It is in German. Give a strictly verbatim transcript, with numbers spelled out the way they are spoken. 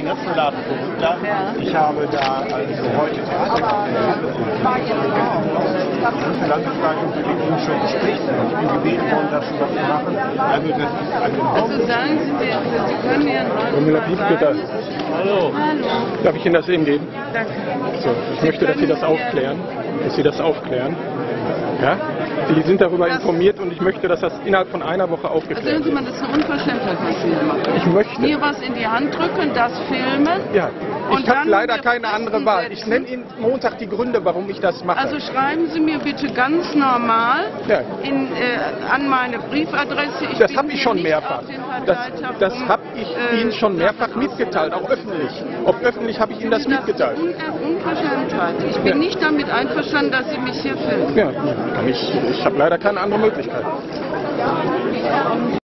ersten Laden runter. Ich habe da also heute Theater gemacht. Die Landesleitung mit schon Gespräche. Ich bin gebeten worden, das schon was zu machen. Also das ist eine Also sagen Sie mir, Sie können mir Romula Biebke, Hallo. Hallo. darf ich Ihnen das eben geben? Danke. So, ich möchte, dass Sie das aufklären. Dass Sie das aufklären. Ja? Sie sind darüber informiert und ich möchte, dass das innerhalb von einer Woche Also aufgeklärt hören Sie wird. mal, das ist eine Unverschämtheit, was Sie hier machen. Ich möchte. Mir was in die Hand drücken, das filmen. Ja, Und ich habe dann leider wir keine andere Wahl. setzen. Ich nenne Ihnen Montag die Gründe, warum ich das mache. Also schreiben Sie mir bitte ganz normal Ja. in, äh, an meine Briefadresse. Ich Das bin habe ich schon nicht mehrfach. auf den Das, Parteitag, das um, habe ich äh, Ihnen schon mehrfach mitgeteilt, auch öffentlich. Auch öffentlich habe ich Ihnen das mitgeteilt. Das ist eine Un Unverschämtheit. Ich bin Ja. nicht damit einverstanden, dass Sie mich hier filmen. Ja, kann ich, ich habe leider keine andere Möglichkeit.